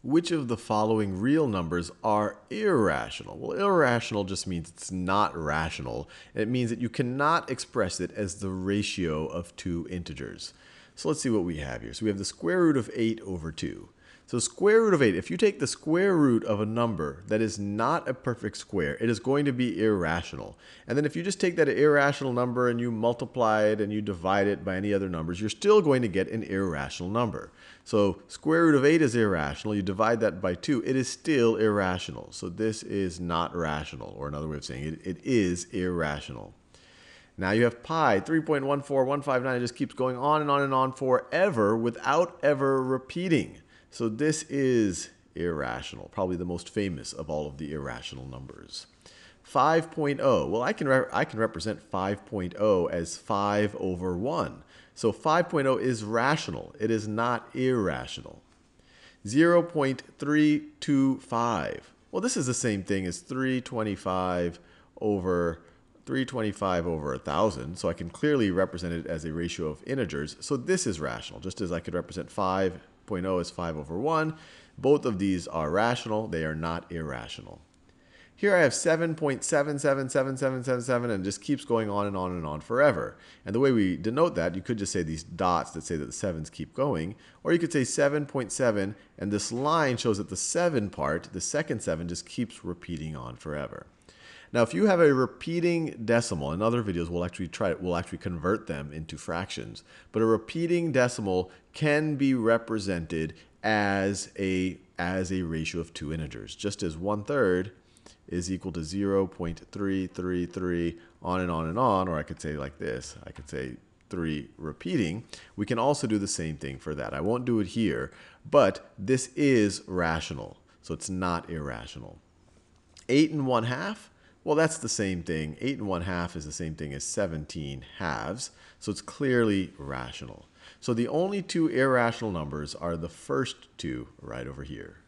Which of the following real numbers are irrational? Well, irrational just means it's not rational. It means that you cannot express it as the ratio of two integers. So let's see what we have here. So we have the square root of 8 over 2. So square root of 8, if you take the square root of a number that is not a perfect square, it is going to be irrational. And then if you just take that irrational number and you multiply it and you divide it by any other numbers, you're still going to get an irrational number. So square root of 8 is irrational. You divide that by 2, it is still irrational. So this is not rational, or another way of saying it, it is irrational. Now you have pi, 3.14159. It just keeps going on and on and on forever without ever repeating. So this is irrational, probably the most famous of all of the irrational numbers. 5.0, well, I can represent 5.0 as 5 over 1. So 5.0 is rational. It is not irrational. 0.325, well, this is the same thing as 325 over 1,000, so I can clearly represent it as a ratio of integers. So this is rational, just as I could represent 5.0 as 5 over 1. Both of these are rational. They are not irrational. Here I have 7.777777, and it just keeps going on and on and on forever. And the way we denote that, you could just say these dots that say that the 7s keep going, or you could say 7.7, and this line shows that the 7 part, the second 7, just keeps repeating on forever. Now, if you have a repeating decimal, in other videos we'll actually convert them into fractions, but a repeating decimal can be represented as a ratio of two integers, just as 1/3 is equal to 0.333, on and on and on, or I could say like this, I could say 3 repeating. We can also do the same thing for that. I won't do it here, but this is rational, so it's not irrational. 8 1/2. Well, that's the same thing. 8 1/2 is the same thing as 17 halves, so it's clearly rational. So the only two irrational numbers are the first two right over here.